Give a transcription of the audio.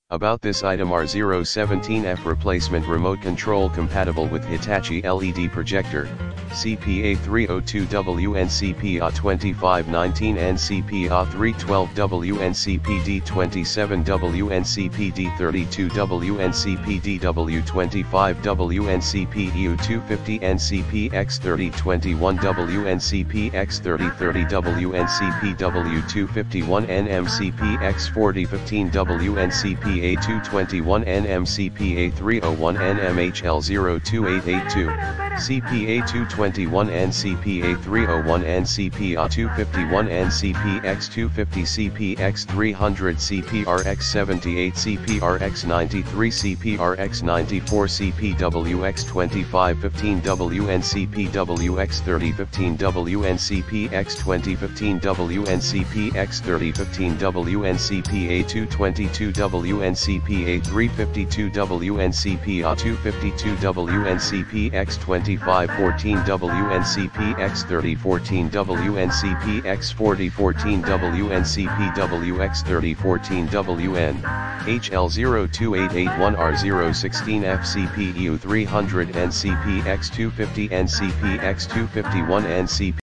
About this item: R017F replacement remote control compatible with Hitachi LED projector, CP-A302WN CP-A2519N CP-A312WN CP-D27WN CP-D32WN CP-AW25WN CP-AW250N CP-X3021WN CP-X3030WN CP-AW251NM CP-X4015WN CP-A221NM CP-A301NM HL02882 CP-A221N CP-A301N CP-A251N CP-X250 CP-X300 CP-RX78 CP-RX93 CP-RX94 CP-WX2515WN CP-WX3015WN CP-X2015WN CP-X3015WN CP-A222WN CP-A352WN CP-A252WN CP-X2514WN CP-X3014WN CP-X4014WN CP-WX3014WN HL02881 R017F CP-AW300N CP-X250N CP-X251N CP